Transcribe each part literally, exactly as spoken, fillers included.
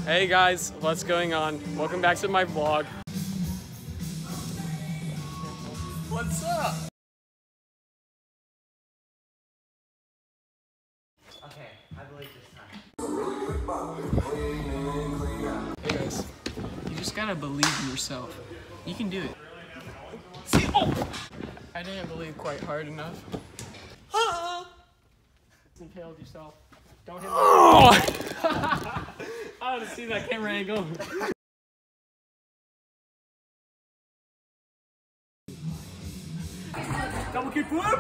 Hey guys, what's going on? Welcome back to my vlog. What's up? Okay, I believe this time. Hey guys, you just gotta believe in yourself. You can do it. See, oh! I didn't believe quite hard enough. Ah! Impaled yourself. Don't hit me. Oh! I want to see that camera angle. Double kick flip!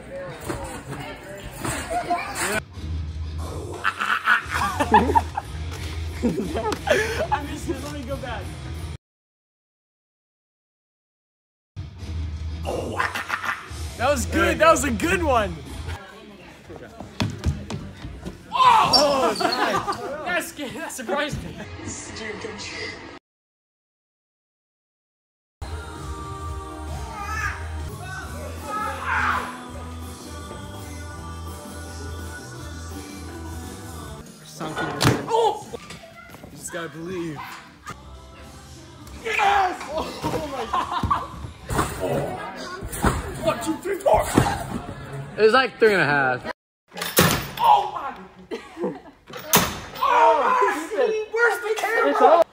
I missed it. Let me go back. That was good. That was a good one. Oh, oh nice. That scared. That surprised me. Something. Oh! You just gotta believe. Yes! Oh, oh my God. One, two, three, four. It was like three and a half. Oh my! Oh my! Where's the camera? It's all.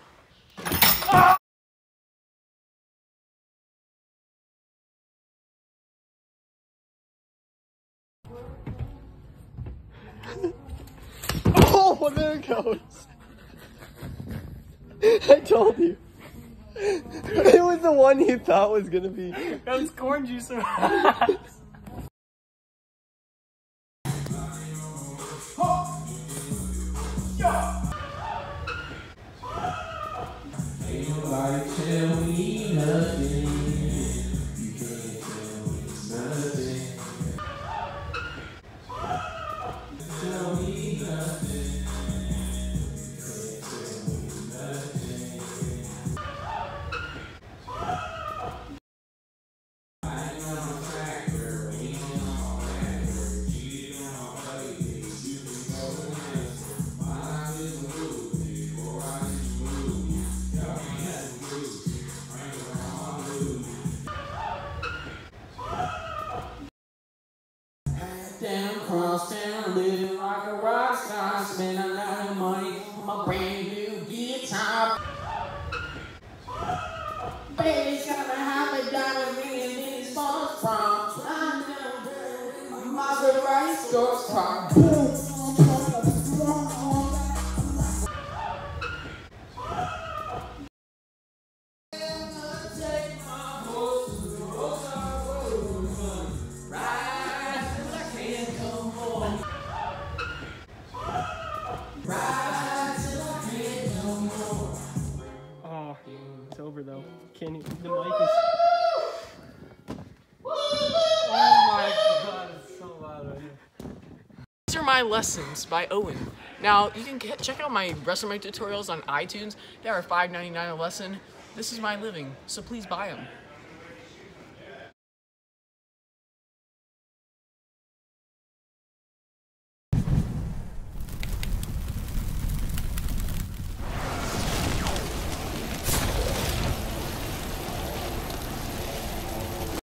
Oh, there it goes. I told you. It was the one you thought was gonna be. That was corn juice. Ain't nobody tell me nothing. You can't tell me nothing. Tell me nothing. You can't tell me nothing. I ain't on a tractor, ain't on a tractor. Cheating on my baby, you can go in. My life is a movie, boy, I just moved. Y'all ain't had to lose. Ain't around my lose. Down, cross town, living like a rock star, spend a lot of money on my brand new guitar. Baby's got a habit, diamond ring, and then it's falls from. I'm down there with my Maserati sports car. Boom. Oh, it's over though. Can't even, the mic is. Oh my God, it's so loud right here. These are my lessons by Owen. Now, you can get, check out my resume tutorials on iTunes. They are five ninety-nine a lesson. This is my living, so please buy them.